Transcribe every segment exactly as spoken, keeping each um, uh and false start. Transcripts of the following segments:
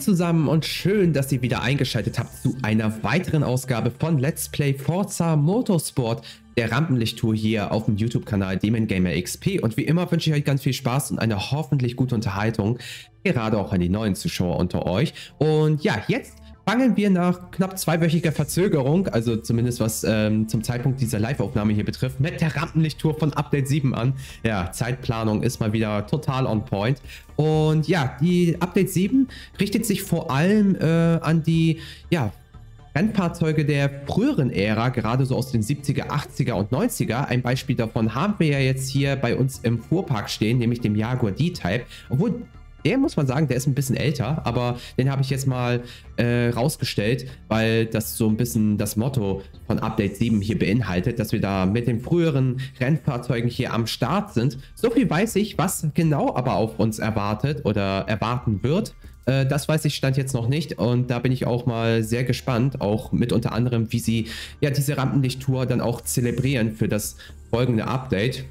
zusammen und schön, dass ihr wieder eingeschaltet habt zu einer weiteren Ausgabe von Let's Play Forza Motorsport, der Rampenlicht-Tour hier auf dem YouTube-Kanal Demon Gamer X P. Und wie immer wünsche ich euch ganz viel Spaß und eine hoffentlich gute Unterhaltung, gerade auch an die neuen Zuschauer unter euch. Und ja, jetzt fangen wir nach knapp zweiwöchiger Verzögerung, also zumindest was ähm, zum Zeitpunkt dieser Live-Aufnahme hier betrifft, mit der Rampenlicht-Tour von Update sieben an. Ja, Zeitplanung ist mal wieder total on point. Und ja, die Update sieben richtet sich vor allem äh, an die, ja, Rennfahrzeuge der früheren Ära, gerade so aus den siebziger, achtziger und neunziger. Ein Beispiel davon haben wir ja jetzt hier bei uns im Fuhrpark stehen, nämlich dem Jaguar D-Type. Obwohl, der muss man sagen, der ist ein bisschen älter, aber den habe ich jetzt mal äh, rausgestellt, weil das so ein bisschen das Motto von Update sieben hier beinhaltet, dass wir da mit den früheren Rennfahrzeugen hier am Start sind. So viel weiß ich, was genau aber auf uns erwartet oder erwarten wird. Äh, das weiß ich Stand jetzt noch nicht und da bin ich auch mal sehr gespannt, auch mit unter anderem, wie sie ja diese Rampenlicht-Tour dann auch zelebrieren für das folgende Update.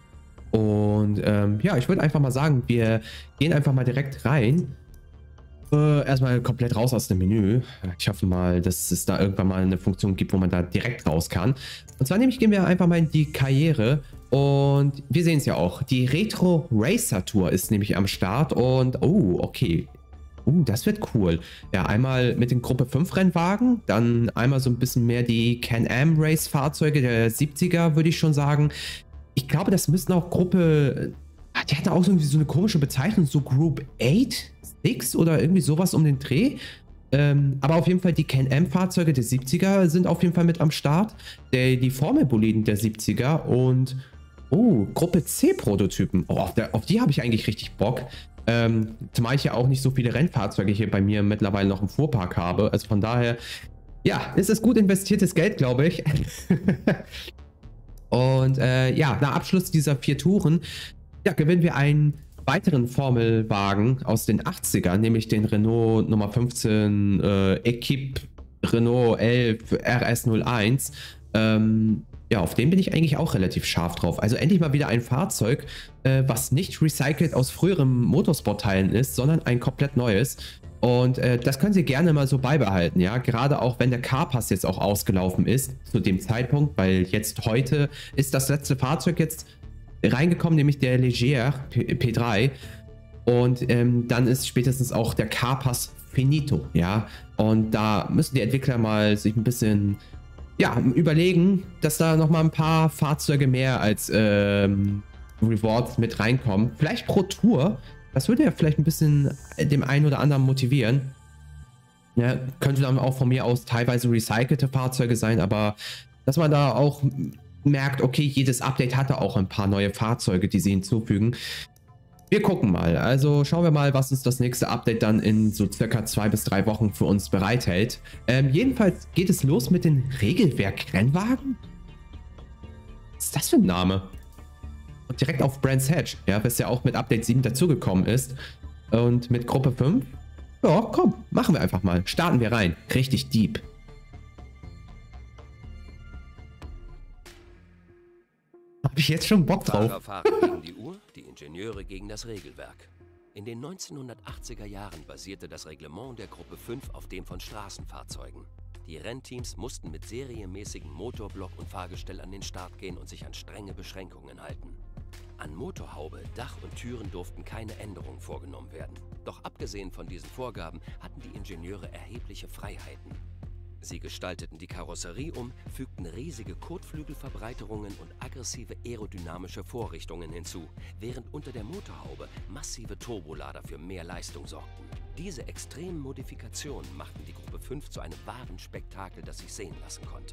Und ähm, ja, ich würde einfach mal sagen, wir gehen einfach mal direkt rein. Äh, erstmal komplett raus aus dem Menü. Ich hoffe mal, dass es da irgendwann mal eine Funktion gibt, wo man da direkt raus kann. Und zwar nämlich gehen wir einfach mal in die Karriere. Und wir sehen es ja auch. Die Retro Racer Tour ist nämlich am Start. Und oh, okay. Uh, das wird cool. Ja, einmal mit den Gruppe fünf Rennwagen, dann einmal so ein bisschen mehr die Can-Am Race Fahrzeuge der siebziger, würde ich schon sagen. Ich glaube, das müssten auch Gruppe, die hatten auch irgendwie so eine komische Bezeichnung, so Group acht, sechs oder irgendwie sowas um den Dreh. Ähm, aber auf jeden Fall die Can-Am Fahrzeuge der siebziger sind auf jeden Fall mit am Start. Der, die Formelboliden der siebziger und oh, Gruppe C Prototypen. Oh, auf, der, auf die habe ich eigentlich richtig Bock. Ähm, zumal ich ja auch nicht so viele Rennfahrzeuge hier bei mir mittlerweile noch im Fuhrpark habe. Also von daher, ja, ist es gut investiertes Geld, glaube ich. Und äh, ja, nach Abschluss dieser vier Touren, ja, gewinnen wir einen weiteren Formelwagen aus den achtzigern, nämlich den Renault Nummer fünfzehn äh, Equipe Renault elf R S null eins. Ähm, ja, auf den bin ich eigentlich auch relativ scharf drauf. Also endlich mal wieder ein Fahrzeug, äh, was nicht recycelt aus früheren Motorsport-Teilen ist, sondern ein komplett neues. Und äh, das können Sie gerne mal so beibehalten, ja. Gerade auch, wenn der Carpass jetzt auch ausgelaufen ist, zu dem Zeitpunkt, weil jetzt heute ist das letzte Fahrzeug jetzt reingekommen, nämlich der Leger P drei. Und ähm, dann ist spätestens auch der Carpass finito, ja. Und da müssen die Entwickler mal sich ein bisschen, ja, überlegen, dass da nochmal ein paar Fahrzeuge mehr als ähm, Rewards mit reinkommen. Vielleicht pro Tour. Das würde ja vielleicht ein bisschen dem einen oder anderen motivieren. Ja, könnte dann auch von mir aus teilweise recycelte Fahrzeuge sein, aber dass man da auch merkt, okay, jedes Update hatte auch ein paar neue Fahrzeuge, die sie hinzufügen. Wir gucken mal. Also schauen wir mal, was uns das nächste Update dann in so circa zwei bis drei Wochen für uns bereithält. Ähm, jedenfalls geht es los mit den Regelwerk-Rennwagen. Was ist das für ein Name? Und direkt auf Brands Hatch, ja, was ja auch mit Update sieben dazugekommen ist. Und mit Gruppe fünf, ja, komm, machen wir einfach mal. Starten wir rein. Richtig deep. Habe ich jetzt schon Bock drauf. Fahrer fahren gegen die Uhr, die Ingenieure gegen das Regelwerk. In den neunzehnhundertachtziger Jahren basierte das Reglement der Gruppe fünf auf dem von Straßenfahrzeugen. Die Rennteams mussten mit serienmäßigem Motorblock und Fahrgestell an den Start gehen und sich an strenge Beschränkungen halten. An Motorhaube, Dach und Türen durften keine Änderungen vorgenommen werden. Doch abgesehen von diesen Vorgaben hatten die Ingenieure erhebliche Freiheiten. Sie gestalteten die Karosserie um, fügten riesige Kotflügelverbreiterungen und aggressive aerodynamische Vorrichtungen hinzu, während unter der Motorhaube massive Turbolader für mehr Leistung sorgten. Diese extremen Modifikationen machten die Gruppe fünf zu einem wahren Spektakel, das sich sehen lassen konnte.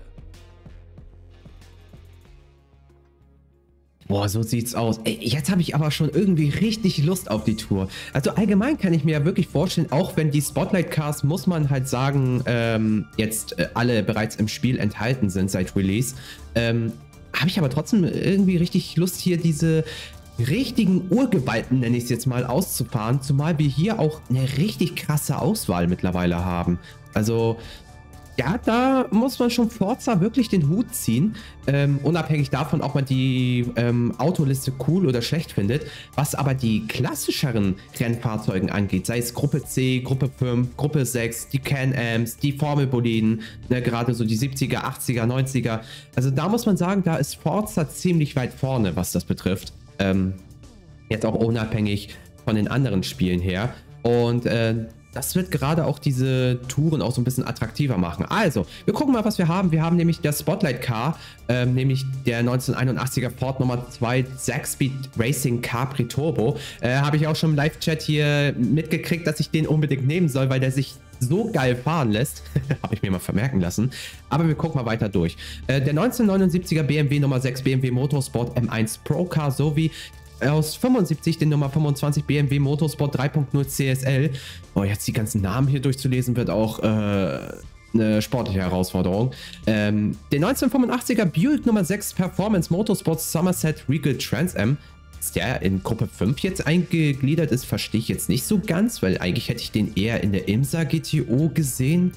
Boah, so sieht's aus. Ey, jetzt habe ich aber schon irgendwie richtig Lust auf die Tour. Also allgemein kann ich mir ja wirklich vorstellen, auch wenn die Spotlight Cars, muss man halt sagen, ähm, jetzt äh, alle bereits im Spiel enthalten sind seit Release, ähm, habe ich aber trotzdem irgendwie richtig Lust, hier diese richtigen Urgewalten, nenne ich es jetzt mal, auszufahren. Zumal wir hier auch eine richtig krasse Auswahl mittlerweile haben. Also Ja, da muss man schon Forza wirklich den Hut ziehen, ähm, unabhängig davon, ob man die ähm, Autoliste cool oder schlecht findet. Was aber die klassischeren Rennfahrzeugen angeht, sei es Gruppe C, Gruppe fünf, Gruppe sechs, die Can-Ams, die Formelboliden, ne, gerade so die siebziger, achtziger, neunziger. Also da muss man sagen, da ist Forza ziemlich weit vorne, was das betrifft. Ähm, jetzt auch unabhängig von den anderen Spielen her. Und äh, das wird gerade auch diese Touren auch so ein bisschen attraktiver machen. Also, wir gucken mal, was wir haben. Wir haben nämlich das Spotlight Car, ähm, nämlich der neunzehnhunderteinundachtziger Ford Nummer zwei sechs Speed Racing Capri Turbo. Äh, Habe ich auch schon im Live-Chat hier mitgekriegt, dass ich den unbedingt nehmen soll, weil der sich so geil fahren lässt. Habe ich mir mal vermerken lassen. Aber wir gucken mal weiter durch. Äh, der neunzehnhundertneunundsiebziger B M W Nummer sechs B M W Motorsport M eins Pro Car sowie aus fünfundsiebzig den Nummer fünfundzwanzig B M W Motorsport drei Punkt null C S L. Oh, jetzt die ganzen Namen hier durchzulesen wird auch äh, eine sportliche Herausforderung. Ähm, den neunzehnhundertfünfundachtziger Buick Nummer sechs Performance Motorsport Somerset Regal Trans Am. Dass der in Gruppe fünf jetzt eingegliedert ist, verstehe ich jetzt nicht so ganz, weil eigentlich hätte ich den eher in der IMSA G T O gesehen.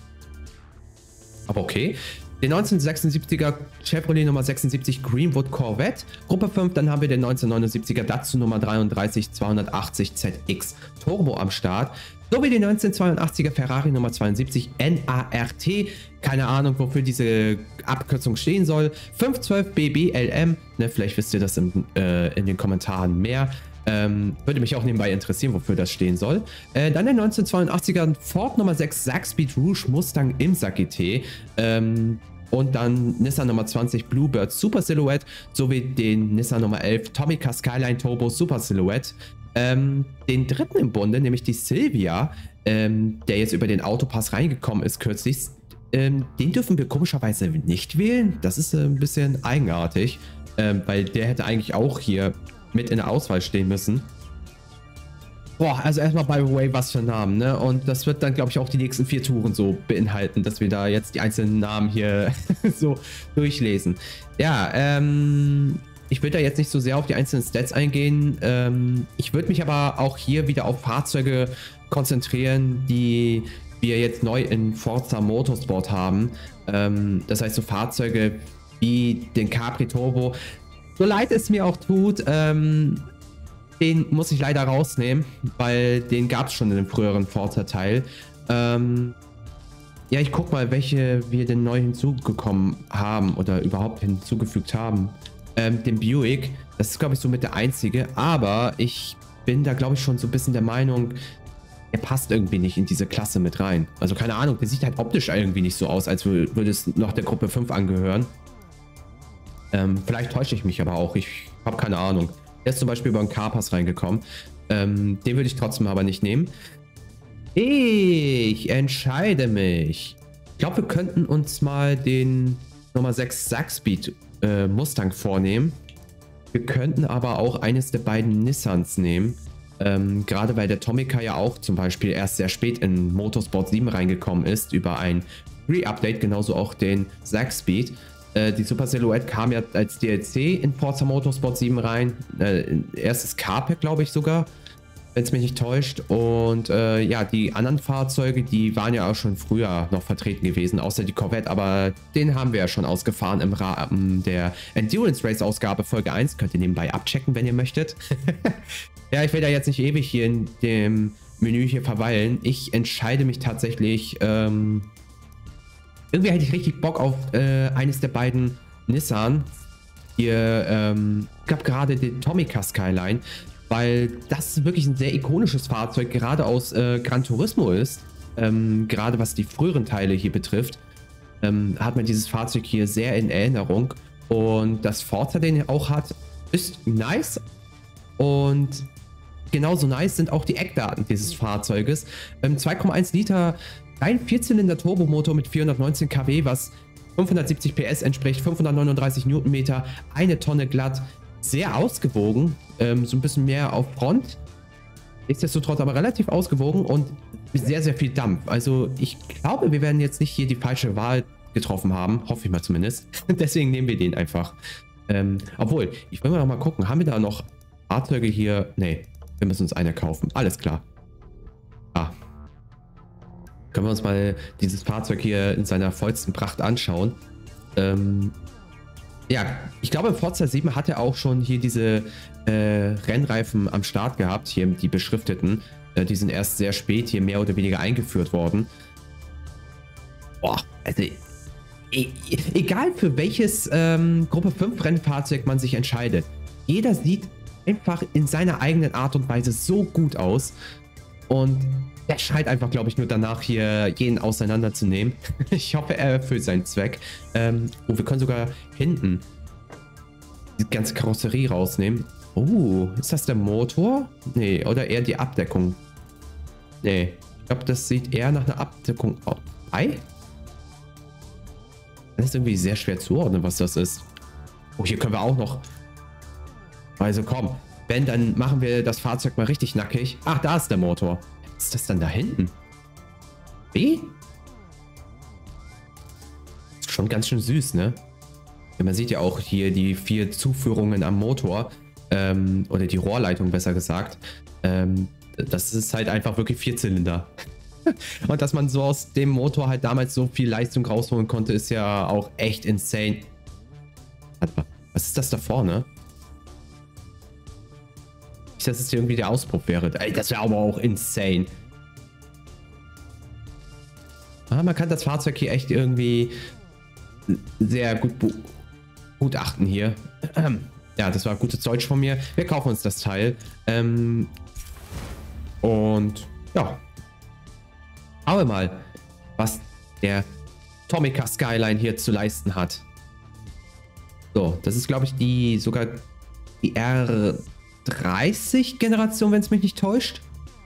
Aber okay. Den neunzehnhundertsechsundsiebziger Chevrolet Nummer sechsundsiebzig Greenwood Corvette. Gruppe fünf, dann haben wir den neunzehnhundertneunundsiebziger Datsun Nummer dreiunddreißig zweihundertachtzig Z X Turbo am Start. Sowie den neunzehnhundertzweiundachtziger Ferrari Nummer zweiundsiebzig N A R T. Keine Ahnung, wofür diese Abkürzung stehen soll. fünfhundertzwölf B B L M. Ne, vielleicht wisst ihr das in, äh, in den Kommentaren mehr. Ähm, würde mich auch nebenbei interessieren, wofür das stehen soll. Äh, dann der neunzehnhundertzweiundachtziger Ford Nummer sechs sechs Speed Rouge Mustang IMSA G T. Ähm, und dann Nissan Nummer zwanzig Bluebird Super Silhouette sowie den Nissan Nummer elf Tomica Skyline Turbo Super Silhouette. Ähm, den dritten im Bunde, nämlich die Silvia, ähm, der jetzt über den Autopass reingekommen ist kürzlich, ähm, den dürfen wir komischerweise nicht wählen. Das ist äh, ein bisschen eigenartig, ähm, weil der hätte eigentlich auch hier mit in der Auswahl stehen müssen. Boah, also erstmal by the way, was für Namen, ne? Und das wird dann, glaube ich, auch die nächsten vier Touren so beinhalten, dass wir da jetzt die einzelnen Namen hier so durchlesen. Ja, ähm, ich würde da jetzt nicht so sehr auf die einzelnen Stats eingehen. Ähm, ich würde mich aber auch hier wieder auf Fahrzeuge konzentrieren, die wir jetzt neu in Forza Motorsport haben. Ähm, das heißt so Fahrzeuge wie den Capri Turbo. So leid es mir auch tut, ähm, den muss ich leider rausnehmen, weil den gab es schon in dem früheren Forza-Teil. Ähm, ja, ich guck mal, welche wir denn neu hinzugekommen haben oder überhaupt hinzugefügt haben. Ähm, den Buick, das ist, glaube ich, so mit der einzige, aber ich bin da, glaube ich, schon so ein bisschen der Meinung, er passt irgendwie nicht in diese Klasse mit rein. Also keine Ahnung, der sieht halt optisch irgendwie nicht so aus, als würde es noch der Gruppe fünf angehören. Ähm, vielleicht täusche ich mich aber auch, ich habe keine Ahnung. Der ist zum Beispiel über den Carpass reingekommen. Ähm, den würde ich trotzdem aber nicht nehmen. Ich entscheide mich. Ich glaube, wir könnten uns mal den Nummer sechs sechs Speed äh, Mustang vornehmen. Wir könnten aber auch eines der beiden Nissans nehmen. Ähm, gerade weil der Tomica ja auch zum Beispiel erst sehr spät in Motorsport sieben reingekommen ist, über ein Free-Update, genauso auch den sechs Speed. Äh, die Super Silhouette kam ja als D L C in Forza Motorsport sieben rein. Äh, erstes Car-Pack, glaube ich sogar, wenn es mich nicht täuscht. Und äh, ja, die anderen Fahrzeuge, die waren ja auch schon früher noch vertreten gewesen, außer die Corvette, aber den haben wir ja schon ausgefahren im Rahmen der Endurance Race Ausgabe Folge eins. Könnt ihr nebenbei abchecken, wenn ihr möchtet. Ja, ich will da jetzt nicht ewig hier in dem Menü hier verweilen. Ich entscheide mich tatsächlich, ähm, irgendwie hätte ich richtig Bock auf äh, eines der beiden Nissan. Hier, ähm, gab gerade den Tomica Skyline, weil das wirklich ein sehr ikonisches Fahrzeug gerade aus äh, Gran Turismo ist. Ähm, gerade was die früheren Teile hier betrifft, ähm, hat man dieses Fahrzeug hier sehr in Erinnerung. Und das Forza, den er auch hat, ist nice. Und genauso nice sind auch die Eckdaten dieses Fahrzeuges. Ähm, zwei Komma eins Liter ein Vierzylinder Turbomotor mit vierhundertneunzehn Kilowatt, was fünfhundertsiebzig P S entspricht, fünfhundertneununddreißig Newtonmeter, eine Tonne glatt, sehr ausgewogen, ähm, so ein bisschen mehr auf Front, nichtsdestotrotz aber relativ ausgewogen und sehr, sehr viel Dampf. Also ich glaube, wir werden jetzt nicht hier die falsche Wahl getroffen haben, hoffe ich mal zumindest. Deswegen nehmen wir den einfach. Ähm, obwohl, ich will mal noch mal gucken, haben wir da noch Fahrzeuge hier? Nee, wir müssen uns eine kaufen, alles klar. Ah. Können wir uns mal dieses Fahrzeug hier in seiner vollsten Pracht anschauen. Ähm, ja, ich glaube, in Forza sieben hat er auch schon hier diese äh, Rennreifen am Start gehabt, hier die beschrifteten. Äh, die sind erst sehr spät hier mehr oder weniger eingeführt worden. Boah, also e egal für welches ähm, Gruppe fünf Rennfahrzeug man sich entscheidet, jeder sieht einfach in seiner eigenen Art und Weise so gut aus. Und der schreit einfach, glaube ich, nur danach, hier jeden auseinanderzunehmen. Ich hoffe, er erfüllt seinen Zweck. Ähm, oh, wir können sogar hinten die ganze Karosserie rausnehmen. Oh, ist das der Motor? Nee, oder eher die Abdeckung. Nee, ich glaube, das sieht eher nach einer Abdeckung aus. Ei? Das ist irgendwie sehr schwer zuordnen, was das ist. Oh, hier können wir auch noch... Also komm, Ben, dann machen wir das Fahrzeug mal richtig nackig. Ach, da ist der Motor. Was ist das dann da hinten? Wie? Ist schon ganz schön süß, ne? Ja, man sieht ja auch hier die vier Zuführungen am Motor. Ähm, oder die Rohrleitung, besser gesagt. Ähm, das ist halt einfach wirklich Vierzylinder. Und dass man so aus dem Motor halt damals so viel Leistung rausholen konnte, ist ja auch echt insane. Warte mal, was ist das da vorne? Nicht, dass es irgendwie der Auspuff wäre. Ey, das wäre aber auch insane. Ah, man kann das Fahrzeug hier echt irgendwie sehr gut begutachten hier. Ja, das war gutes Deutsch von mir. Wir kaufen uns das Teil. Ähm, und ja. Schauen wir mal, was der Tomica Skyline hier zu leisten hat. So, das ist, glaube ich, die sogar die R dreißig Generation, wenn es mich nicht täuscht.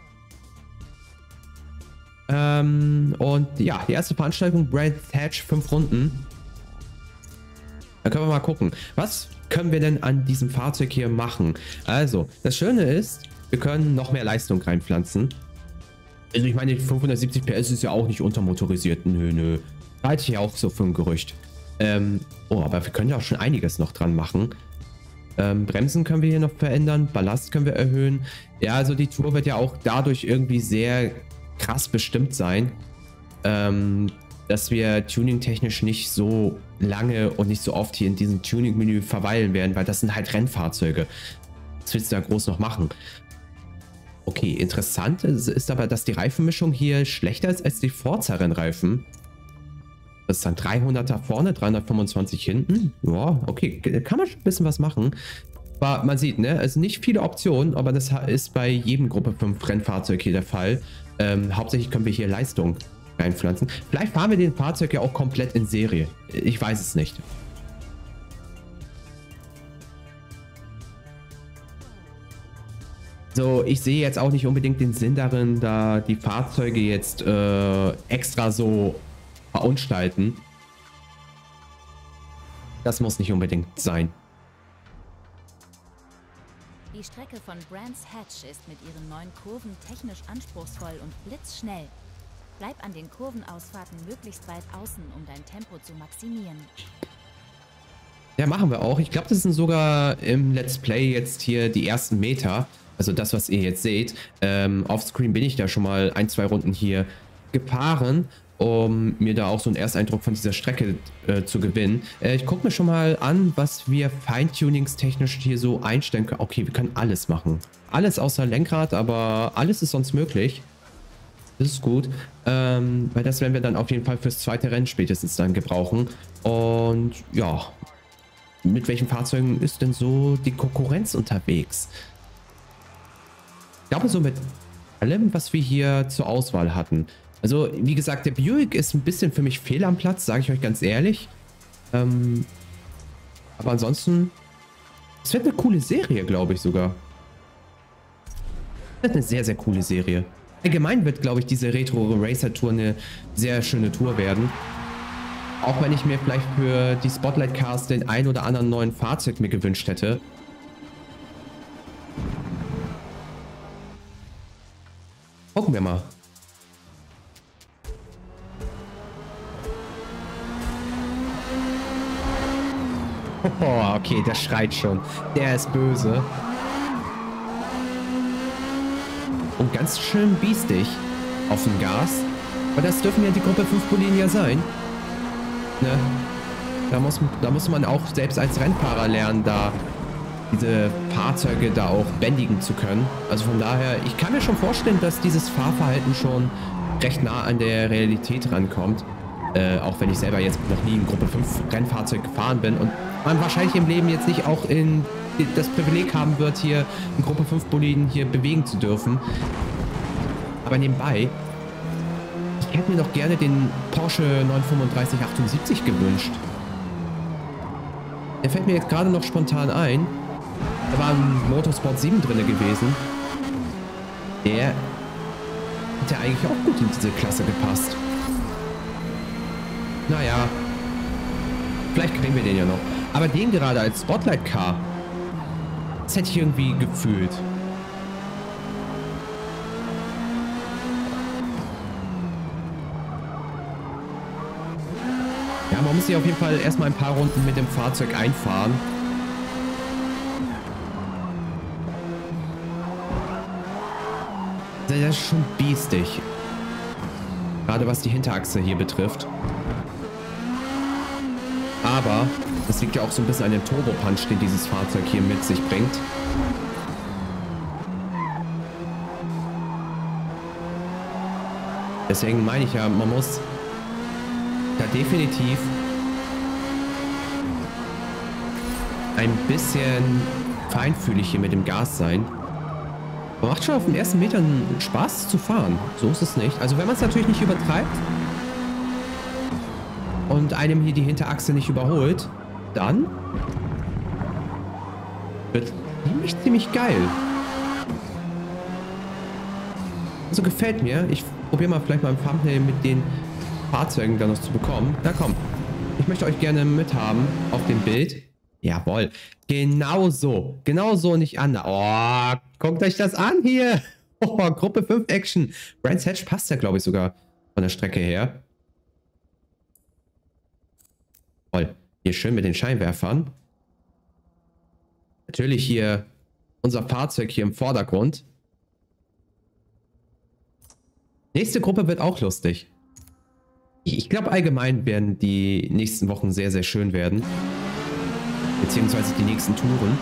Ähm, und ja, die erste Veranstaltung, Brands Hatch, fünf Runden. Da können wir mal gucken. Was können wir denn an diesem Fahrzeug hier machen? Also, das Schöne ist, wir können noch mehr Leistung reinpflanzen. Also ich meine, fünfhundertsiebzig P S ist ja auch nicht untermotorisiert. Nö, nö. Halte ich ja auch so für ein Gerücht. Ähm, oh, aber wir können ja auch schon einiges noch dran machen. Ähm, Bremsen können wir hier noch verändern. Ballast können wir erhöhen. Ja, also die Tour wird ja auch dadurch irgendwie sehr krass bestimmt sein. Ähm, dass wir tuning-technisch nicht so lange und nicht so oft hier in diesem Tuning-Menü verweilen werden, weil das sind halt Rennfahrzeuge. Was willst du da groß noch machen? Okay, interessant ist aber, dass die Reifenmischung hier schlechter ist als die Forza-Rennreifen. Das ist dann dreihunderter vorne, dreihundertfünfundzwanzig hinten. Ja, okay, kann man schon ein bisschen was machen. Aber man sieht, ne, also nicht viele Optionen, aber das ist bei jedem Gruppe fünf Rennfahrzeug hier der Fall. Ähm, hauptsächlich können wir hier Leistung reinpflanzen. Vielleicht fahren wir den Fahrzeug ja auch komplett in Serie. Ich weiß es nicht. So, ich sehe jetzt auch nicht unbedingt den Sinn darin, da die Fahrzeuge jetzt äh, extra so verunstalten. Das muss nicht unbedingt sein. Die Strecke von Brands Hatch ist mit ihren neuen Kurven technisch anspruchsvoll und blitzschnell. Bleib an den Kurvenausfahrten möglichst weit außen, um dein Tempo zu maximieren. Ja, machen wir auch. Ich glaube, das sind sogar im Let's Play jetzt hier die ersten Meter. Also das, was ihr jetzt seht. Ähm, offscreen bin ich da schon mal ein, zwei Runden hier gefahren, um mir da auch so einen Ersteindruck von dieser Strecke äh, zu gewinnen. Äh, ich gucke mir schon mal an, was wir Feintunings-technisch hier so einstellen können. Okay, wir können alles machen. Alles außer Lenkrad, aber alles ist sonst möglich. Das ist gut, ähm, weil das werden wir dann auf jeden Fall fürs zweite Rennen spätestens dann gebrauchen. Und ja, mit welchen Fahrzeugen ist denn so die Konkurrenz unterwegs? Ich glaube, so mit allem, was wir hier zur Auswahl hatten. Also, wie gesagt, der Buick ist ein bisschen für mich fehl am Platz, sage ich euch ganz ehrlich. Ähm, aber ansonsten, es wird eine coole Serie, glaube ich sogar. Es wird eine sehr, sehr coole Serie. Allgemein wird, glaube ich, diese Retro-Racer-Tour eine sehr schöne Tour werden. Auch wenn ich mir vielleicht für die Spotlight Cars den ein oder anderen neuen Fahrzeug mir gewünscht hätte. Gucken wir mal. Oh, okay, der schreit schon. Der ist böse. Und ganz schön biestig auf dem Gas. Aber das dürfen ja die Gruppe fünf Boliden ja sein. Ne? Da muss, da muss man auch selbst als Rennfahrer lernen, da diese Fahrzeuge da auch bändigen zu können. Also von daher, ich kann mir schon vorstellen, dass dieses Fahrverhalten schon recht nah an der Realität rankommt. Äh, auch wenn ich selber jetzt noch nie in Gruppe fünf Rennfahrzeug gefahren bin und man wahrscheinlich im Leben jetzt nicht auch in das Privileg haben wird, hier in Gruppe fünf Boliden hier bewegen zu dürfen. Aber nebenbei, ich hätte mir doch gerne den Porsche neun fünfunddreißig achtundsiebzig gewünscht. Der fällt mir jetzt gerade noch spontan ein. Da war ein Motorsport sieben drin gewesen. Der hätte eigentlich auch gut in diese Klasse gepasst. Naja. Vielleicht kriegen wir den ja noch. Aber den gerade als Spotlight Car, das hätte ich irgendwie gefühlt. Ja, man muss sich auf jeden Fall erstmal ein paar Runden mit dem Fahrzeug einfahren. Das ist schon biestig. Gerade was die Hinterachse hier betrifft. Aber das liegt ja auch so ein bisschen an dem Turbo-Punch, den dieses Fahrzeug hier mit sich bringt. Deswegen meine ich ja, man muss da definitiv ein bisschen feinfühlig hier mit dem Gas sein. Man macht schon auf den ersten Metern Spaß zu fahren. So ist es nicht. Also wenn man es natürlich nicht übertreibt und einem hier die Hinterachse nicht überholt, dann wird ziemlich, ziemlich geil. Also gefällt mir. Ich probiere mal vielleicht mal ein Thumbnail mit den Fahrzeugen dann noch zu bekommen. Na komm. Ich möchte euch gerne mithaben auf dem Bild. Jawohl. Genau so. Genau so, nicht anders. Oh, guckt euch das an hier. Oh, Gruppe fünf Action. Brands Hatch passt ja, glaube ich, sogar von der Strecke her. Toll. Hier schön mit den Scheinwerfern. Natürlich hier unser Fahrzeug hier im Vordergrund. Nächste Gruppe wird auch lustig. Ich, ich glaube, allgemein werden die nächsten Wochen sehr, sehr schön werden. Beziehungsweise die nächsten Touren.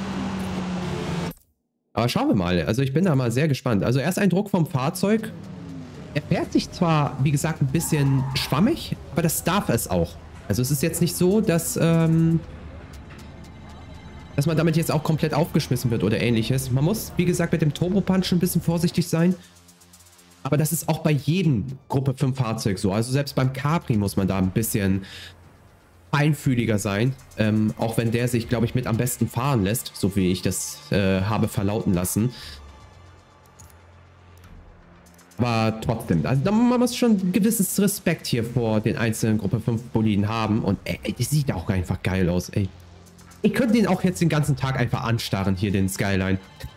Aber schauen wir mal. Also ich bin da mal sehr gespannt. Also Ersteindruck vom Fahrzeug. Er fährt sich zwar, wie gesagt, ein bisschen schwammig, aber das darf es auch. Also es ist jetzt nicht so, dass, ähm, dass man damit jetzt auch komplett aufgeschmissen wird oder ähnliches. Man muss, wie gesagt, mit dem Turbo-Punch ein bisschen vorsichtig sein. Aber das ist auch bei jedem Gruppe fünf Fahrzeug so. Also selbst beim Capri muss man da ein bisschen feinfühliger sein. Ähm, auch wenn der sich, glaube ich, mit am besten fahren lässt. So wie ich das äh, habe verlauten lassen. Aber trotzdem, also man muss schon ein gewisses Respekt hier vor den einzelnen Gruppe fünf Boliden haben. Und ey, ey, das sieht auch einfach geil aus, ey. Ich könnte den auch jetzt den ganzen Tag einfach anstarren, hier den Skyline.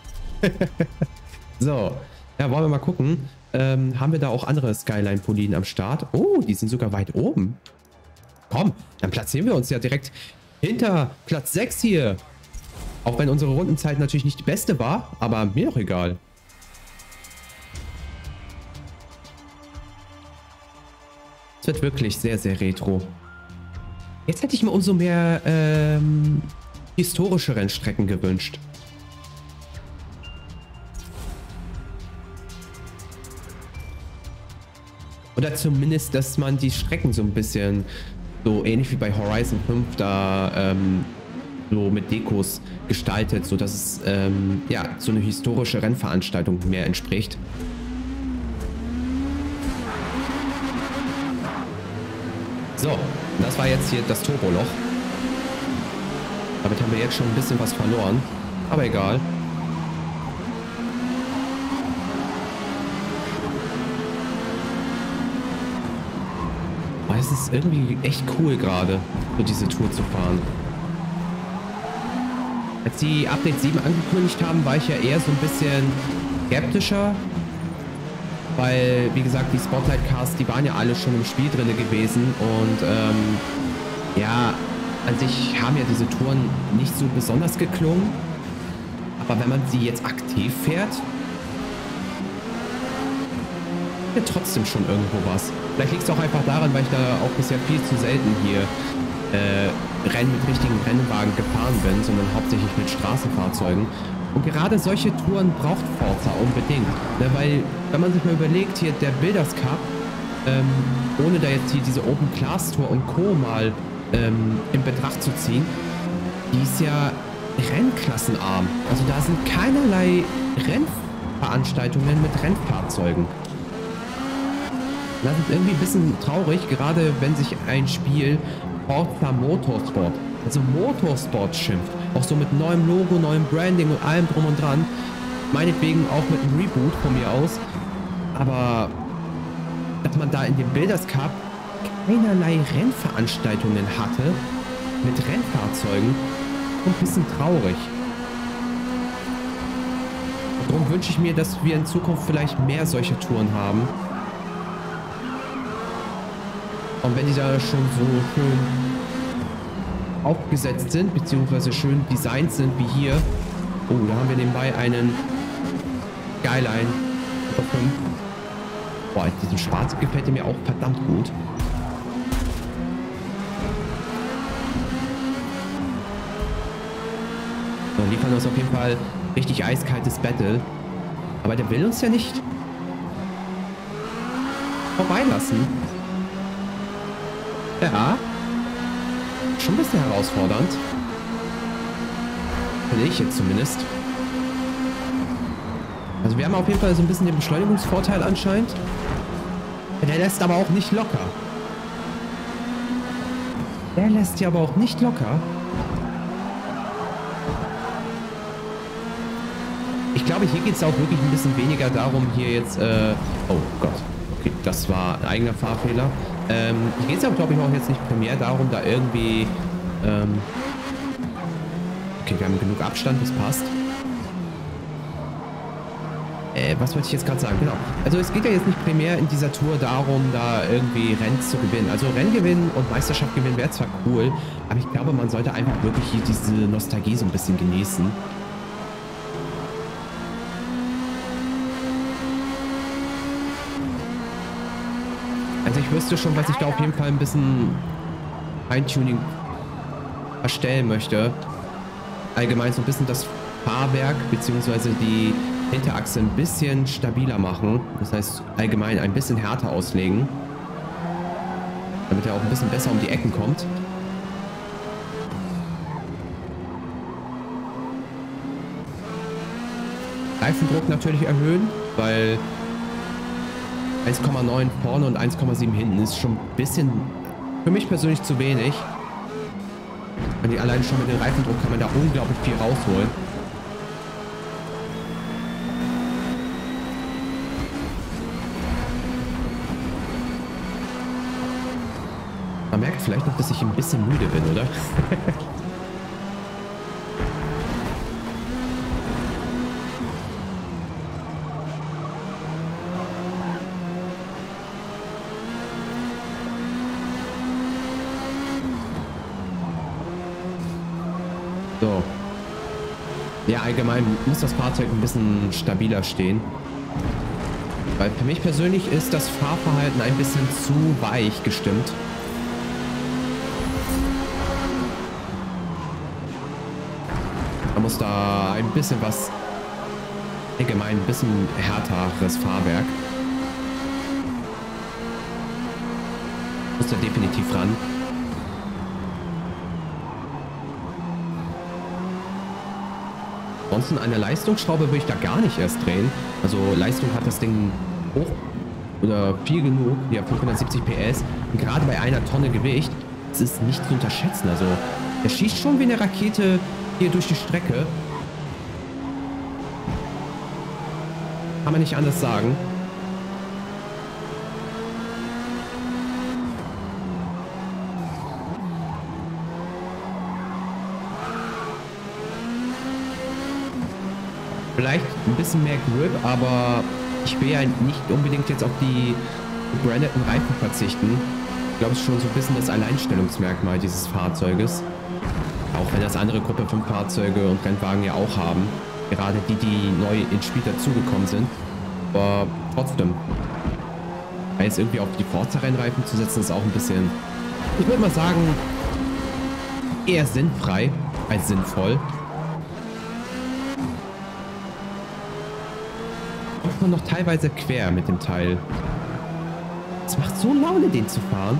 So, ja, wollen wir mal gucken. Ähm, haben wir da auch andere Skyline-Boliden am Start? Oh, die sind sogar weit oben. Komm, dann platzieren wir uns ja direkt hinter Platz sechs hier. Auch wenn unsere Rundenzeit natürlich nicht die beste war, aber mir doch egal. Es wird wirklich sehr, sehr retro. Jetzt hätte ich mir umso mehr ähm, historische Rennstrecken gewünscht. Oder zumindest, dass man die Strecken so ein bisschen, so ähnlich wie bei Horizon fünf, da ähm, so mit Dekos gestaltet, sodass es ähm, ja, so eine historische Rennveranstaltung mehr entspricht. So, das war jetzt hier das Turboloch. Damit haben wir jetzt schon ein bisschen was verloren. Aber egal. Aber es ist irgendwie echt cool gerade, so diese Tour zu fahren. Als die Update sieben angekündigt haben, war ich ja eher so ein bisschen skeptischer. Weil, wie gesagt, die Spotlight Cars, die waren ja alle schon im Spiel drin gewesen. Und ähm, ja, an sich haben ja diese Touren nicht so besonders geklungen. Aber wenn man sie jetzt aktiv fährt, mir trotzdem schon irgendwo was. Vielleicht liegt es auch einfach daran, weil ich da auch bisher viel zu selten hier äh, Rennen mit richtigen Rennwagen gefahren bin, sondern hauptsächlich mit Straßenfahrzeugen. Und gerade solche Touren braucht Forza unbedingt. Ne, weil, wenn man sich mal überlegt, hier der Builders Cup, ähm, ohne da jetzt hier diese Open Class Tour und Co. mal ähm, in Betracht zu ziehen, die ist ja rennklassenarm. Also da sind keinerlei Rennveranstaltungen mit Rennfahrzeugen. Das ist irgendwie ein bisschen traurig, gerade wenn sich ein Spiel Forza Motorsport, also Motorsport schimpft. Auch so mit neuem Logo, neuem Branding und allem drum und dran. Meinetwegen auch mit einem Reboot von mir aus. Aber dass man da in dem Builders Cup keinerlei Rennveranstaltungen hatte mit Rennfahrzeugen, ein bisschen traurig. Darum wünsche ich mir, dass wir in Zukunft vielleicht mehr solcher Touren haben. Und wenn die da schon so schön aufgesetzt sind, beziehungsweise schön designt sind wie hier. Oh, da haben wir nebenbei einen Skyline fünf. Boah, diesen Schwarz gefällt mir auch verdammt gut. So, liefern uns auf jeden Fall richtig eiskaltes Battle. Aber der will uns ja nicht vorbeilassen. Ja. Schon ein bisschen herausfordernd. Finde ich jetzt zumindest. Also wir haben auf jeden Fall so ein bisschen den Beschleunigungsvorteil anscheinend. Der lässt aber auch nicht locker. Der lässt ja aber auch nicht locker. Ich glaube, hier geht es auch wirklich ein bisschen weniger darum, hier jetzt... Äh oh Gott. Okay, das war ein eigener Fahrfehler. Ähm, hier geht es aber, glaube ich, auch jetzt nicht primär darum, da irgendwie... Ähm okay, wir haben genug Abstand, das passt. Äh, was wollte ich jetzt gerade sagen? Genau. Also es geht ja jetzt nicht primär in dieser Tour darum, da irgendwie Rennen zu gewinnen. Also Rennen gewinnen und Meisterschaft gewinnen wäre zwar cool, aber ich glaube, man sollte einfach wirklich hier diese Nostalgie so ein bisschen genießen. Also ich wüsste schon, was ich da auf jeden Fall ein bisschen Feintuning erstellen möchte. Allgemein so ein bisschen das Fahrwerk bzw. die Hinterachse ein bisschen stabiler machen. Das heißt allgemein ein bisschen härter auslegen. Damit er auch ein bisschen besser um die Ecken kommt. Reifendruck natürlich erhöhen, weil eins Komma neun vorne und eins Komma sieben hinten ist schon ein bisschen, für mich persönlich, zu wenig. Und die, allein schon mit dem Reifendruck kann man da unglaublich viel rausholen. Man merkt vielleicht noch, dass ich ein bisschen müde bin, oder? So. Ja, allgemein muss das Fahrzeug ein bisschen stabiler stehen. Weil für mich persönlich ist das Fahrverhalten ein bisschen zu weich gestimmt. Man muss da ein bisschen was, allgemein ein bisschen härteres Fahrwerk. Muss da definitiv ran. Ansonsten eine Leistungsschraube würde ich da gar nicht erst drehen. Also Leistung hat das Ding hoch oder viel genug. Ja, fünfhundertsiebzig P S. Und gerade bei einer Tonne Gewicht, das ist nicht zu unterschätzen. Also er schießt schon wie eine Rakete hier durch die Strecke. Kann man nicht anders sagen. Vielleicht ein bisschen mehr Grip, aber ich will ja nicht unbedingt jetzt auf die gebrandeten Reifen verzichten. Ich glaube, es ist schon so ein bisschen das Alleinstellungsmerkmal dieses Fahrzeuges. Auch wenn das andere Gruppe von Fahrzeuge und Rennwagen ja auch haben. Gerade die, die neu ins Spiel dazugekommen sind. Aber trotzdem. jetzt irgendwie auf die Forza-Rennreifen zu setzen, ist auch ein bisschen, ich würde mal sagen, eher sinnfrei als sinnvoll. Kommt man noch teilweise quer mit dem Teil. Es macht so Laune, den zu fahren.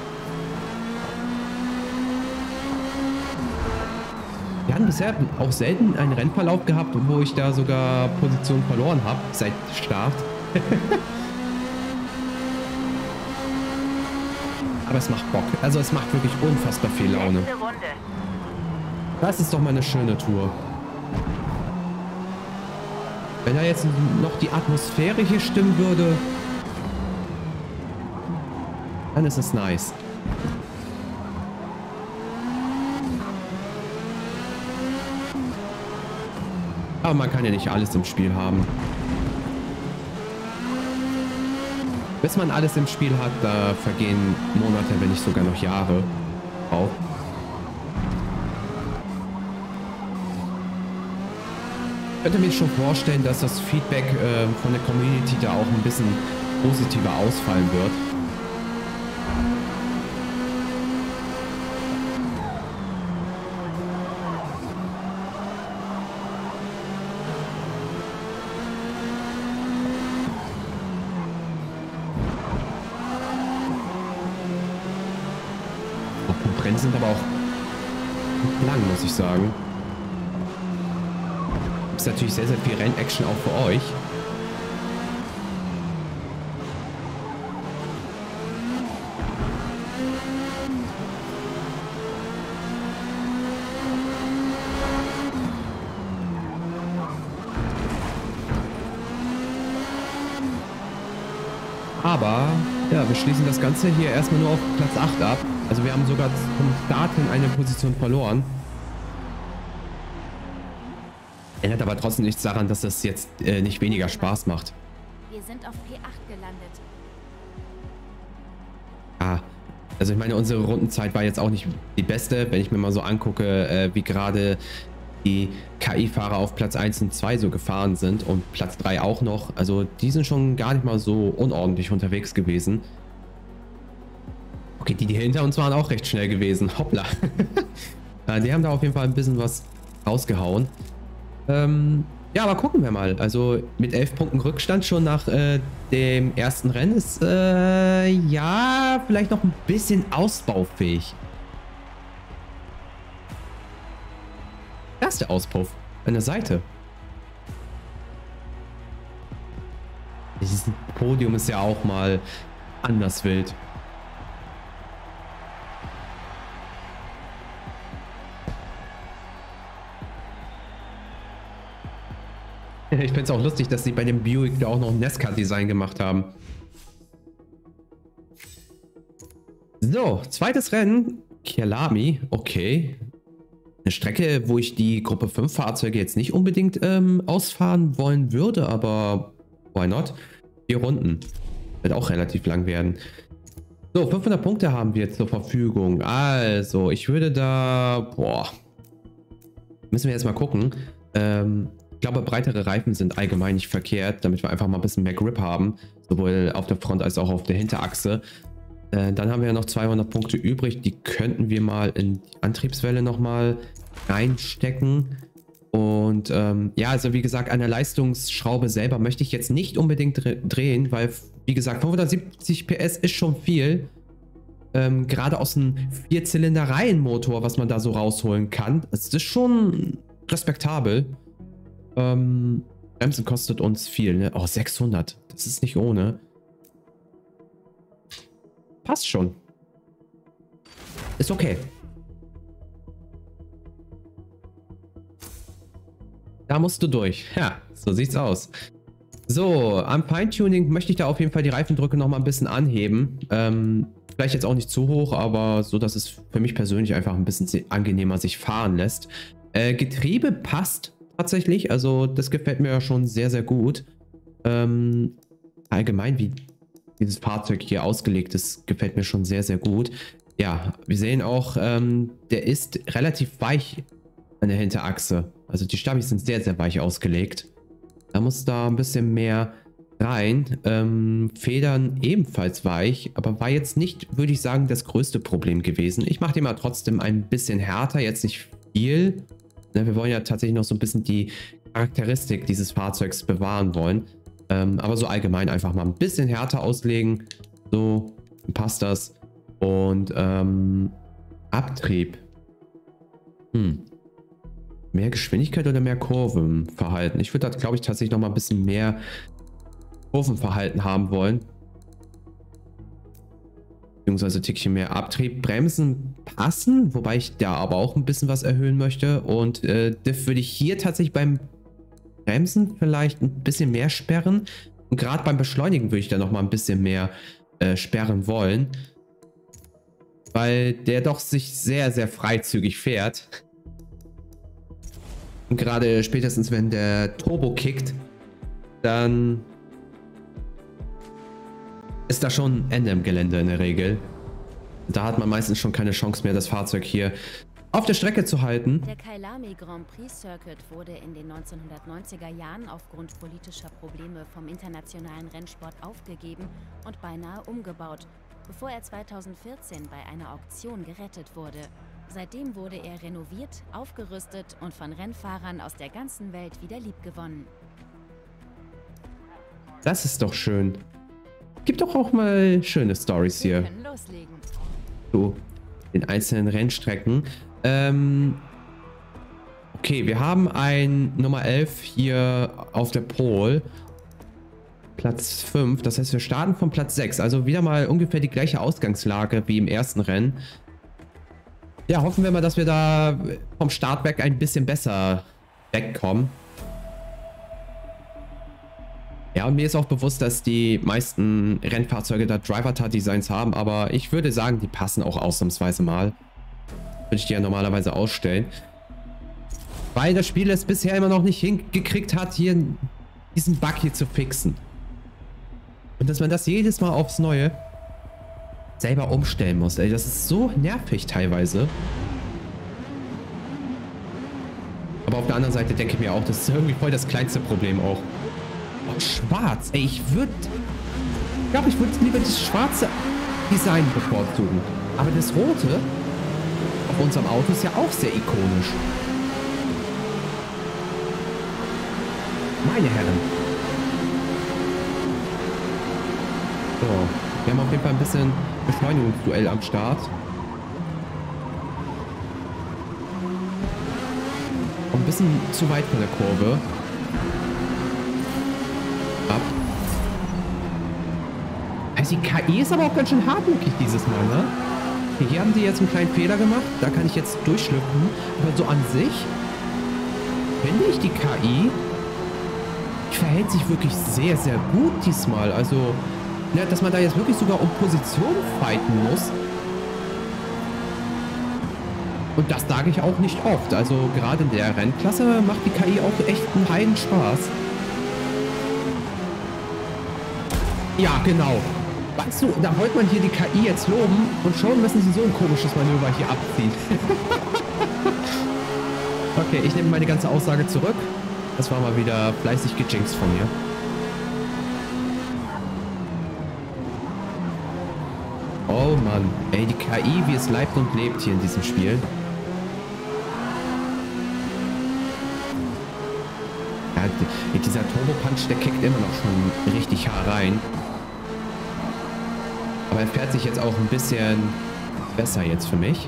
Wir hatten bisher auch selten einen Rennverlauf gehabt, wo ich da sogar Position verloren habe, seit Start. Aber es macht Bock. Also es macht wirklich unfassbar viel Laune. Das ist doch mal eine schöne Tour. Wenn da jetzt noch die Atmosphäre hier stimmen würde, dann ist es nice. Aber man kann ja nicht alles im Spiel haben. Bis man alles im Spiel hat, da vergehen Monate, wenn nicht sogar noch Jahre drauf. Ich könnte mir schon vorstellen, dass das Feedback äh, von der Community da auch ein bisschen positiver ausfallen wird. Die Rennen sind aber auch lang, muss ich sagen. Ist natürlich sehr, sehr viel Rennaction auch für euch. Aber, ja, wir schließen das Ganze hier erstmal nur auf Platz acht ab. Also wir haben sogar zum Start hin eine Position verloren. Ändert aber trotzdem nichts daran, dass das jetzt äh, nicht weniger Spaß macht. Wir sind auf P acht gelandet. Ah, also ich meine, unsere Rundenzeit war jetzt auch nicht die beste, wenn ich mir mal so angucke, äh, wie gerade die K I-Fahrer auf Platz eins und zwei so gefahren sind und Platz drei auch noch. Also die sind schon gar nicht mal so unordentlich unterwegs gewesen. Okay, die, die hinter uns waren auch recht schnell gewesen. Hoppla. Die haben da auf jeden Fall ein bisschen was rausgehauen. Ähm, ja, aber gucken wir mal. Also mit elf Punkten Rückstand schon nach äh, dem ersten Rennen ist äh, ja vielleicht noch ein bisschen ausbaufähig. Da ist der Auspuff an der Seite. Dieses Podium ist ja auch mal anders wild. Ich finde es auch lustig, dass sie bei dem Buick da auch noch ein Nesca-Design gemacht haben. So, zweites Rennen. Kyalami, okay. Eine Strecke, wo ich die Gruppe fünf Fahrzeuge jetzt nicht unbedingt ähm, ausfahren wollen würde, aber why not? Vier Runden. Wird auch relativ lang werden. So, fünfhundert Punkte haben wir zur Verfügung. Also, ich würde da... Boah. Müssen wir jetzt mal gucken. Ähm... Ich glaube, breitere Reifen sind allgemein nicht verkehrt, damit wir einfach mal ein bisschen mehr Grip haben, sowohl auf der Front als auch auf der Hinterachse. Äh, dann haben wir ja noch zweihundert Punkte übrig, die könnten wir mal in die Antriebswelle nochmal reinstecken. Und ähm, ja, also wie gesagt, an der Leistungsschraube selber möchte ich jetzt nicht unbedingt drehen, weil, wie gesagt, fünfhundertsiebzig P S ist schon viel. Ähm, gerade aus einem Vierzylinder-Reihenmotor, was man da so rausholen kann, das ist schon respektabel. Ähm, Bremsen kostet uns viel, ne? Oh, sechshundert. Das ist nicht ohne. Passt schon. Ist okay. Da musst du durch. Ja, so sieht's aus. So, am Feintuning möchte ich da auf jeden Fall die Reifendrücke noch mal ein bisschen anheben. Ähm, vielleicht jetzt auch nicht zu hoch, aber so, dass es für mich persönlich einfach ein bisschen angenehmer sich fahren lässt. Äh, Getriebe passt tatsächlich, also das gefällt mir ja schon sehr, sehr gut. Ähm, allgemein, wie dieses Fahrzeug hier ausgelegt ist, gefällt mir schon sehr, sehr gut. Ja, wir sehen auch, ähm, der ist relativ weich an der Hinterachse. Also die Stabis sind sehr, sehr weich ausgelegt. Da muss da ein bisschen mehr rein. Ähm, Federn ebenfalls weich, aber war jetzt nicht, würde ich sagen, das größte Problem gewesen. Ich mache den mal trotzdem ein bisschen härter, jetzt nicht viel. Ne, wir wollen ja tatsächlich noch so ein bisschen die Charakteristik dieses Fahrzeugs bewahren wollen. Ähm, aber so allgemein einfach mal ein bisschen härter auslegen. So passt das. Und ähm, Abtrieb. Hm. Mehr Geschwindigkeit oder mehr Kurvenverhalten? Ich würde da, glaube ich, tatsächlich noch mal ein bisschen mehr Kurvenverhalten haben wollen. Beziehungsweise ein Tickchen mehr Abtrieb. Bremsen passen, wobei ich da aber auch ein bisschen was erhöhen möchte. Und äh, Diff würde ich hier tatsächlich beim Bremsen vielleicht ein bisschen mehr sperren. Und gerade beim Beschleunigen würde ich da noch mal ein bisschen mehr äh, sperren wollen. Weil der doch sich sehr, sehr freizügig fährt. Und gerade spätestens, wenn der Turbo kickt, dann ist da schon Ende im Gelände in der Regel. Da hat man meistens schon keine Chance mehr, das Fahrzeug hier auf der Strecke zu halten. Der Kyalami Grand Prix Circuit wurde in den neunzehnhundertneunziger Jahren aufgrund politischer Probleme vom internationalen Rennsport aufgegeben und beinahe umgebaut, bevor er zweitausendvierzehn bei einer Auktion gerettet wurde. Seitdem wurde er renoviert, aufgerüstet und von Rennfahrern aus der ganzen Welt wieder liebgewonnen. Das ist doch schön. Gibt doch auch mal schöne Storys hier. Wir können loslegen. So, den einzelnen Rennstrecken. Ähm, okay, wir haben ein Nummer elf hier auf der Pole. Platz fünf, das heißt, wir starten von Platz sechs. Also wieder mal ungefähr die gleiche Ausgangslage wie im ersten Rennen. Ja, hoffen wir mal, dass wir da vom Start weg ein bisschen besser wegkommen. Ja, und mir ist auch bewusst, dass die meisten Rennfahrzeuge da Driver-Tar-Designs haben, aber ich würde sagen, die passen auch ausnahmsweise mal. Würde ich die ja normalerweise ausstellen. Weil das Spiel es bisher immer noch nicht hingekriegt hat, hier diesen Bug hier zu fixen. Und dass man das jedes Mal aufs Neue selber umstellen muss. Ey, das ist so nervig teilweise. Aber auf der anderen Seite denke ich mir auch, das ist irgendwie voll das kleinste Problem auch. Oh, schwarz. Ey, ich würde... Ich glaube, ich würde lieber das schwarze Design bevorzugen. Aber das rote auf unserem Auto ist ja auch sehr ikonisch. Meine Herren. So, wir haben auf jeden Fall ein bisschen Beschleunigungsduell am Start. Ein bisschen zu weit von der Kurve. Ab. Also die K I ist aber auch ganz schön hartnäckig dieses Mal, ne? Hier haben die jetzt einen kleinen Fehler gemacht. Da kann ich jetzt durchschlüpfen. Aber so an sich finde ich die K I verhält sich wirklich sehr, sehr gut diesmal. Also, ja, dass man da jetzt wirklich sogar um Position fighten muss. Und das sage ich auch nicht oft. Also gerade in der Rennklasse macht die K I auch echt einen heiden Spaß. Ja, genau. Weißt du, da wollte man hier die K I jetzt loben und schon müssen sie so ein komisches Manöver hier abziehen. Okay, ich nehme meine ganze Aussage zurück. Das war mal wieder fleißig gejinxt von mir. Oh Mann, ey, die K I, wie es leibt und lebt hier in diesem Spiel. Ja, dieser Turbo-Punch, der kickt immer noch schon richtig hart rein. Aber er fährt sich jetzt auch ein bisschen besser jetzt für mich.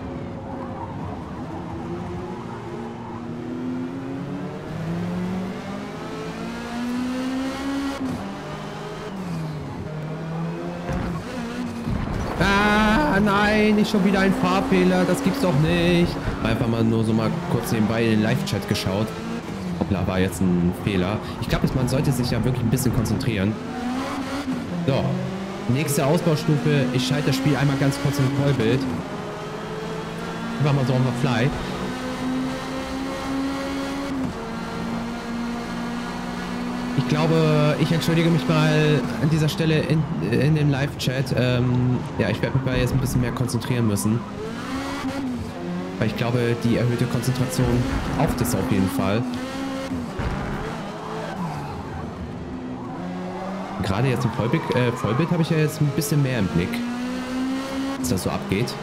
Ah, nein, nicht schon wieder ein Fahrfehler, das gibt's doch nicht. Einfach mal nur so mal kurz nebenbei in den Live-Chat geschaut. Hoppla, war jetzt ein Fehler. Ich glaube, man sollte sich ja wirklich ein bisschen konzentrieren. So, nächste Ausbaustufe. Ich schalte das Spiel einmal ganz kurz in Vollbild. Machen wir so on the fly. Ich glaube, ich entschuldige mich mal an dieser Stelle in, in dem Live-Chat. Ähm, ja, ich werde mich mal jetzt ein bisschen mehr konzentrieren müssen. Weil ich glaube, die erhöhte Konzentration braucht es auf jeden Fall. Gerade jetzt im Vollbild, äh, Vollbild habe ich ja jetzt ein bisschen mehr im Blick, was das so abgeht.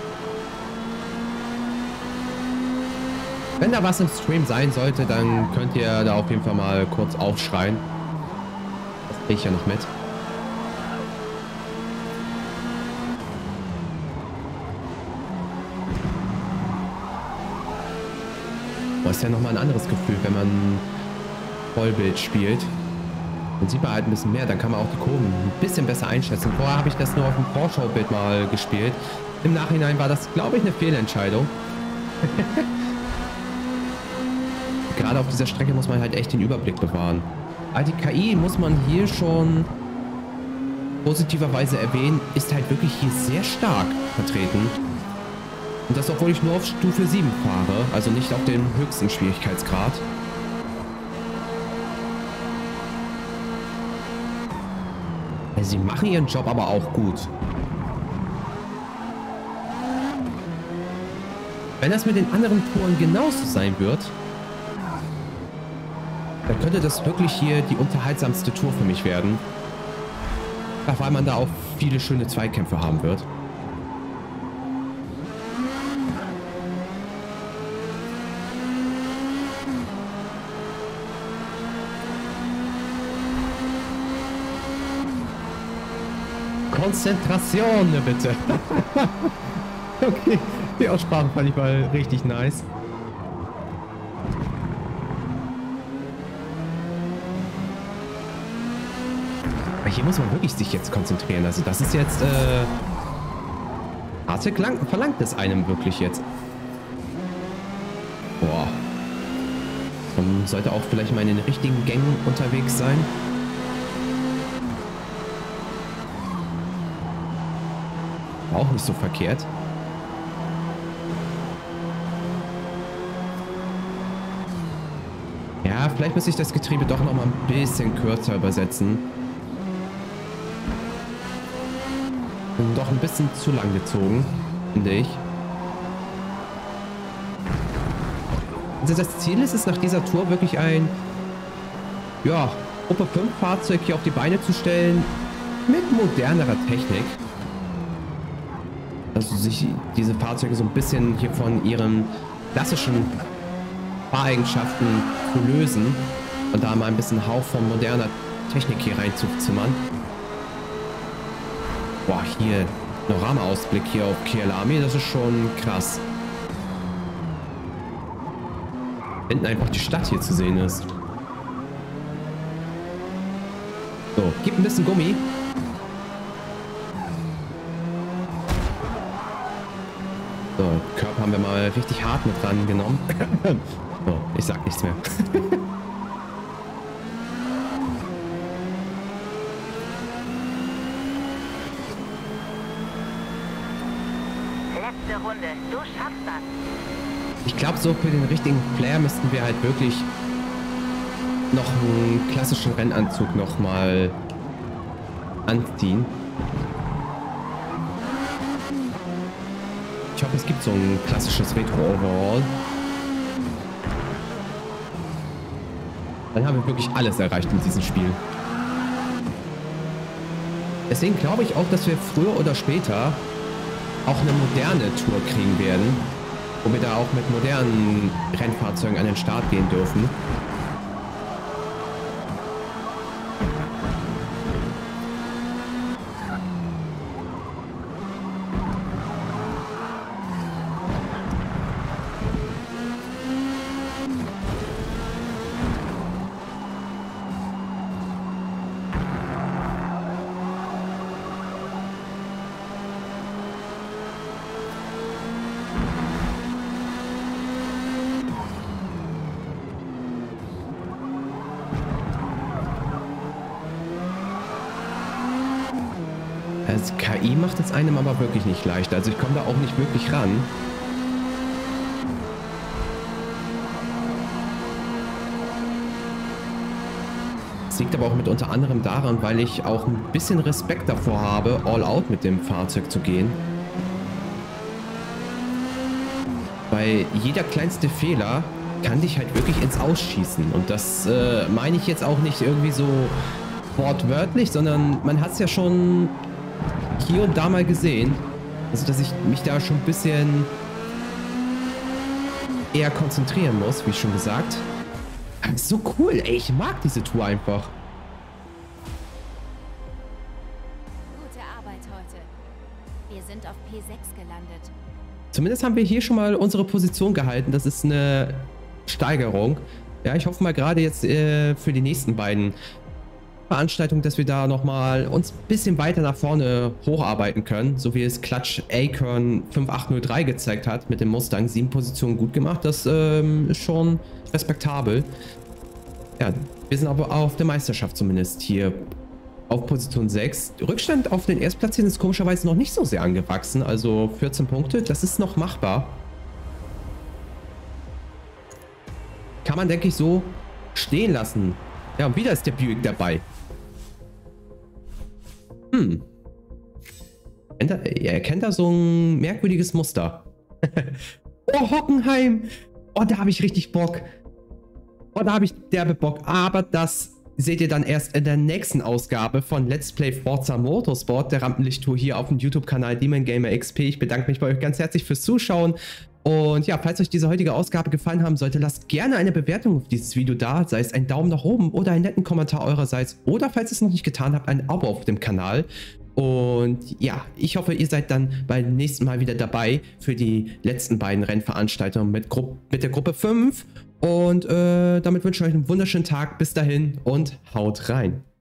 Wenn da was im Stream sein sollte, dann könnt ihr da auf jeden Fall mal kurz aufschreien. Das kriege ich ja noch mit. Das ist ja nochmal ein anderes Gefühl, wenn man Vollbild spielt. Dann sieht man halt ein bisschen mehr, dann kann man auch die Kurven ein bisschen besser einschätzen. Vorher habe ich das nur auf dem Vorschaubild mal gespielt. Im Nachhinein war das, glaube ich, eine Fehlentscheidung. Gerade auf dieser Strecke muss man halt echt den Überblick bewahren. Aber die K I, muss man hier schon positiverweise erwähnen, ist halt wirklich hier sehr stark vertreten. Und das, obwohl ich nur auf Stufe sieben fahre, also nicht auf dem höchsten Schwierigkeitsgrad. Also sie machen ihren Job aber auch gut. Wenn das mit den anderen Touren genauso sein wird, dann könnte das wirklich hier die unterhaltsamste Tour für mich werden. Weil man da auch viele schöne Zweikämpfe haben wird. Konzentration, bitte. Okay, die Aussprache fand ich mal richtig nice. Aber hier muss man wirklich sich jetzt konzentrieren. Also das ist jetzt, äh... Fahrzeug verlangt es einem wirklich jetzt. Boah. Man sollte auch vielleicht mal in den richtigen Gängen unterwegs sein. Auch nicht so verkehrt. Ja, vielleicht muss ich das Getriebe doch noch mal ein bisschen kürzer übersetzen. Und doch ein bisschen zu lang gezogen, finde ich. Also das Ziel ist es, nach dieser Tour wirklich ein, ja, Gruppe fünf Fahrzeug hier auf die Beine zu stellen mit modernerer Technik. Also sich diese Fahrzeuge so ein bisschen hier von ihren klassischen Fahreigenschaften zu lösen und da mal ein bisschen Hauch von moderner Technik hier reinzuzimmern. Boah, hier Panorama-Ausblick hier auf Kyalami, das ist schon krass. Hinten einfach die Stadt hier zu sehen ist. So, gib ein bisschen Gummi. So, Körper haben wir mal richtig hart mit dran genommen. So, ich sag nichts mehr. Letzte Runde, du schaffst das. Ich glaube, so für den richtigen Flair müssten wir halt wirklich noch einen klassischen Rennanzug noch mal anziehen. Ich hoffe, es gibt so ein klassisches Retro-Overall. Dann haben wir wirklich alles erreicht in diesem Spiel. Deswegen glaube ich auch, dass wir früher oder später auch eine moderne Tour kriegen werden, wo wir da auch mit modernen Rennfahrzeugen an den Start gehen dürfen. Also K I macht es einem aber wirklich nicht leicht. Also ich komme da auch nicht wirklich ran. Das liegt aber auch mit unter anderem daran, weil ich auch ein bisschen Respekt davor habe, all out mit dem Fahrzeug zu gehen. Weil jeder kleinste Fehler kann dich halt wirklich ins Ausschießen. Und das äh, meine ich jetzt auch nicht irgendwie so wortwörtlich, sondern man hat es ja schon hier und da mal gesehen. Also, dass ich mich da schon ein bisschen eher konzentrieren muss, wie schon gesagt. Aber ist so cool, ey. Ich mag diese Tour einfach. Gute Arbeit heute. Wir sind auf P sechs gelandet. Zumindest haben wir hier schon mal unsere Position gehalten. Das ist eine Steigerung. Ja, ich hoffe mal gerade jetzt äh, für die nächsten beiden Veranstaltungen, dass wir da nochmal uns ein bisschen weiter nach vorne hocharbeiten können. So wie es Clutch Acorn fünf acht null drei gezeigt hat mit dem Mustang. Sieben Positionen gut gemacht. Das ähm, ist schon respektabel. Ja, wir sind aber auf der Meisterschaft zumindest hier auf Position sechs. Rückstand auf den Erstplatzierten ist komischerweise noch nicht so sehr angewachsen. Also vierzehn Punkte, das ist noch machbar. Kann man, denke ich, so stehen lassen. Ja, und wieder ist der Buick dabei. Hm. Er erkennt da so ein merkwürdiges Muster. Oh, Hockenheim. Oh, da habe ich richtig Bock. Oh, da habe ich derbe Bock. Aber das seht ihr dann erst in der nächsten Ausgabe von Let's Play Forza Motorsport, der Rampenlicht-Tour hier auf dem YouTube-Kanal Demon Gamer X P. Ich bedanke mich bei euch ganz herzlich fürs Zuschauen. Und ja, falls euch diese heutige Ausgabe gefallen haben sollte, lasst gerne eine Bewertung auf dieses Video da, sei es ein Daumen nach oben oder einen netten Kommentar eurerseits oder, falls ihr es noch nicht getan habt, ein Abo auf dem Kanal. Und ja, ich hoffe, ihr seid dann beim nächsten Mal wieder dabei für die letzten beiden Rennveranstaltungen mit, Gru mit der Gruppe fünf. Und äh, damit wünsche ich euch einen wunderschönen Tag. Bis dahin und haut rein.